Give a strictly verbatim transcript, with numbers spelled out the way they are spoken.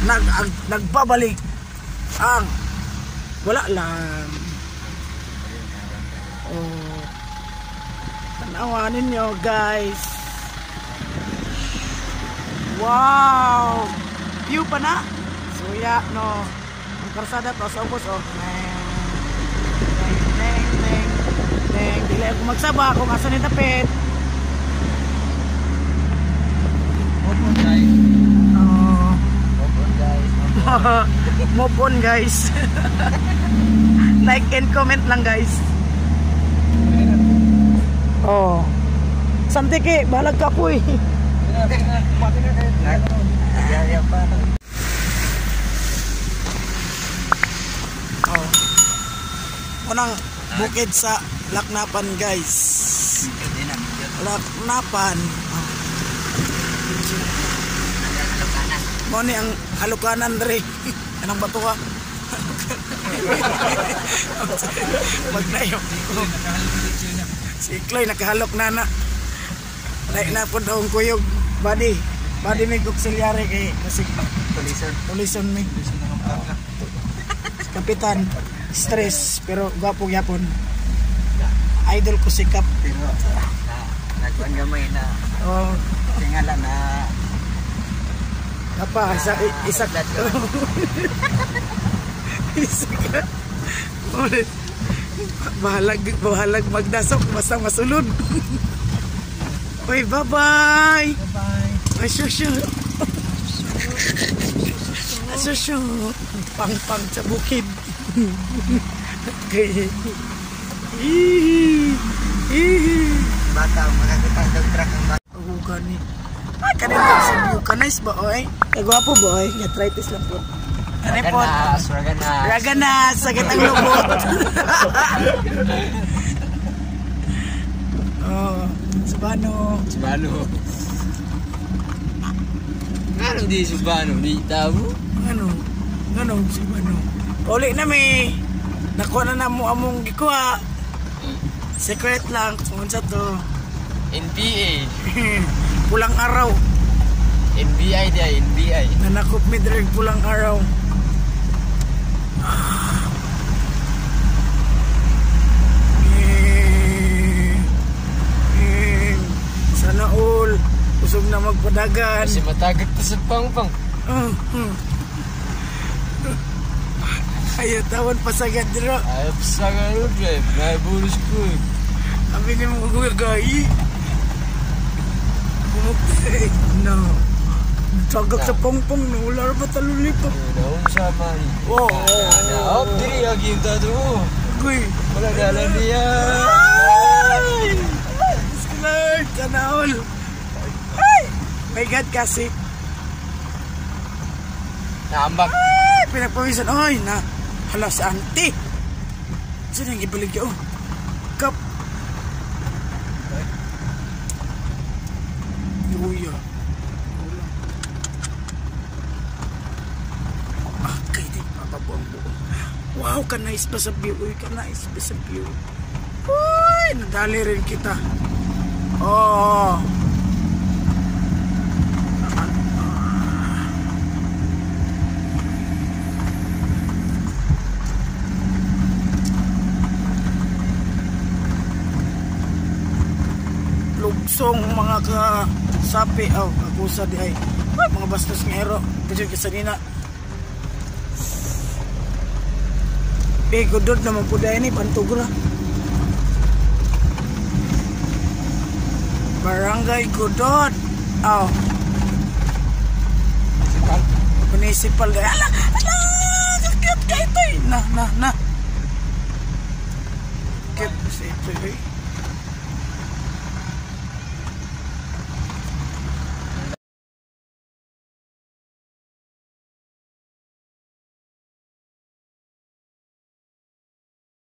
nag, ag, nagbabalik ang wala lang. Oh, tanawan ninyo guys. Wow, view pa na. So yeah, no, ang karsada to sa ubos oh. Neng neng neng neng dili ako magsaba kung asa ni dapit. Move on guys. Oh, Move on guys. move on guys. Like and comment lang guys. Oh, santiki balag ka po eh. Oh, unang bukid sa Laknapan guys. Laknapan. Oh. Mo ni ang halukanan dre. Anong bato ka? Magnayo. Si Chloe nakahalok na na. Lain na po daw ang kuyog. Body. Body may auxiliary kay kasi Tulison. Tulison may. Kapitan. Stress pero gwapo gyapon. Idol ko si Kap. Pero nagkuhan gamay na. Oh, Tingala na. apa isa isa isa ka. Bahalag bahalag magdasok basta masulod. Oy, bye-bye. Bye-bye. Ay, shushu. Shushu. Pang-pang sa bukid. Okay. Hihi. Hihi. Bata, makakita ng truck ang bata. Oh, gani. Ay, kanina sa view. Kanais ba, oy? Kagwapo ba, oy? Gatritis lang po. Kanina po. Raganas, raganas. Raganas. Sakit ang lubot. Oh, Subano. Subano. Ano di Subano? Di tahu? Ano? Ano? Subano. Uli na may. Nakuha na na mo among gikuha. Secret lang. Sumunsa to. N B A. Pulang araw. N B I dia, N B I. Nanakop mi diri pulang araw. Sana all usog na magpadagan. Kasi matagat to sa pangpang. Uh, uh. Ayaw tawon pasagad dira. Ayaw sa gano'n drive. Naibulus ko eh. Sabi ni mo gagay. Bumukti. No. Tagak sa pongpong na wala ba talulipang. Naon sa mani. Oo. Oh, oh, diri agi yung tado. Guy. Wala dalan niya. Ay! Lord, sana all. Ay! My God kasi. Naambak. Ay! Pinagpawisan. Ay! Na. Hala sa auntie. Saan yung ibalik yun? Kap. Yuya. Ah, kay di papabuang buong. Wow, ka nice ba sa view? Uy, ka nice ba sa view? Uy, nadali rin kita. Oh. Lugsong mga kasapi. Oh, akusa di ay. Ay, mga bastos ng hero. Kasi kasanina. Eh, gudod naman po dahil ni Pantugra. Barangay Gudod. Oh. Municipal. Ala, ala, kakit ka ito eh. Na, na, na. Kakit, ito eh.